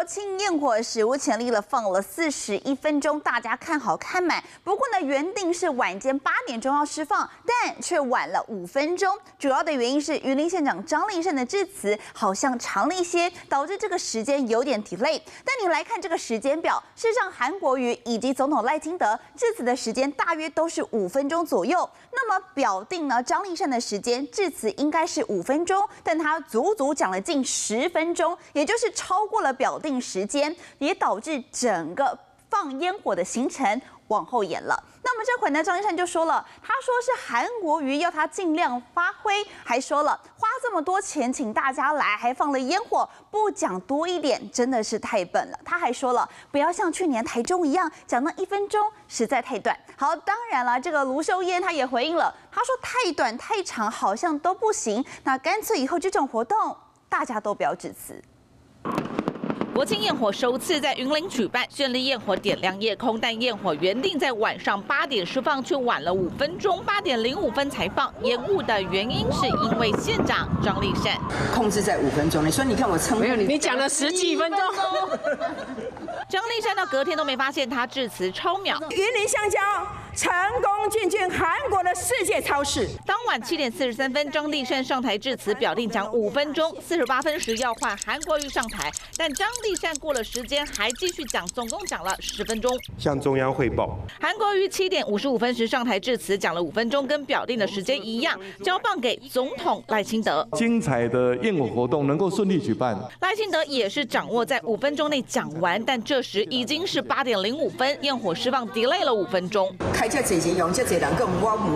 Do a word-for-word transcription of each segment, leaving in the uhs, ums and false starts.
庆焰火史无前例了，放了四十一分钟，大家看好看满。不过呢，原定是晚间八点钟要释放，但却晚了五分钟。主要的原因是云林县长张丽善的致辞好像长了一些，导致这个时间有点 delay。但你来看这个时间表，事实上韩国瑜以及总统赖清德致辞的时间大约都是五分钟左右。那么表定呢，张丽善的时间致辞应该是五分钟，但他足足讲了近十分钟，也就是超过了表定时间，也导致整个放烟火的行程往后延了。那么这回呢，张丽善就说了，他说是韩国瑜要他尽量发挥，还说了花这么多钱请大家来，还放了烟火，不讲多一点真的是太笨了。他还说了，不要像去年台中一样讲那一分钟实在太短。好，当然了，这个卢秀燕他也回应了，他说太短太长好像都不行，那干脆以后这种活动大家都不要致辞。 国庆焰火首次在云林举办，绚丽焰火点亮夜空，但焰火原定在晚上八点释放，却晚了五分钟，八点零五分才放。延误的原因是因为县长张丽善控制在五分钟。你说，你看我撑， 没有你，你讲了十几分钟。 张丽善到隔天都没发现他致辞超秒。 云林香蕉成功进军韩国的世界超市。 当晚七点四十三分，张丽善上台致辞，表定讲五分钟。四十八分时要换韩国瑜上台，但张丽善过了时间还继续讲，总共讲了十分钟。 向中央汇报。 韩国瑜七点五十五分时上台致辞，讲了五分钟，跟表定的时间一样，交棒给总统赖清德。 精彩的焰火活动能够顺利举办， 赖清德也是掌握在五分钟内讲完，但这时已经是八点零五分，焰火释放 delay 了五分钟。 开这几钱用这几人跟我唔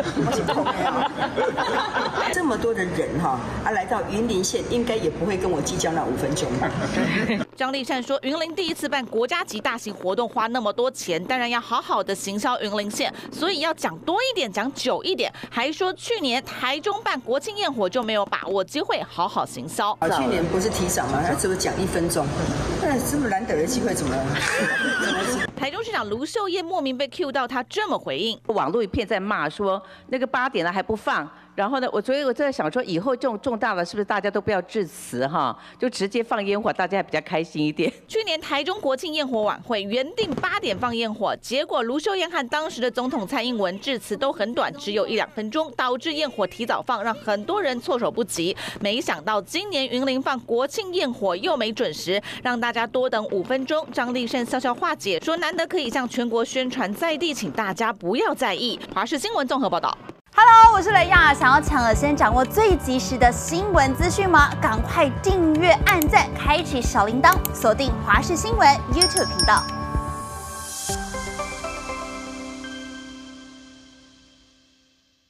讲，这么多的人哈啊来到云林县，应该也不会跟我计较那五分钟吧。 张丽善说，云林第一次办国家级大型活动，花那么多钱，当然要好好的行销云林县，所以要讲多一点，讲久一点。还说去年台中办国庆焰火就没有把握机会好好行销。 啊，去年不是提早吗？他只有讲一分钟，那这么难得的机会怎么？ 台中市长卢秀燕莫名被 cue 到，他这么回应： 网络一片在骂说那个八点了还不放。然后呢，我所以我在想说，以后这种重大的是不是大家都不要致辞哈，就直接放烟火，大家还比较开心一点。 去年台中国庆焰火晚会原定八点放焰火，结果卢秀燕和当时的总统蔡英文致辞都很短，只有一两分钟，导致焰火提早放，让很多人措手不及。没想到今年云林放国庆焰火又没准时，让大家多等五分钟。张丽善笑笑化解，说难得可以向全国宣传在地，请大家不要在意。华视新闻综合报道。 Hello， 我是雷亚。想要抢先掌握最及时的新闻资讯吗？赶快订阅、按赞、开启小铃铛，锁定华视新闻 YouTube 频道。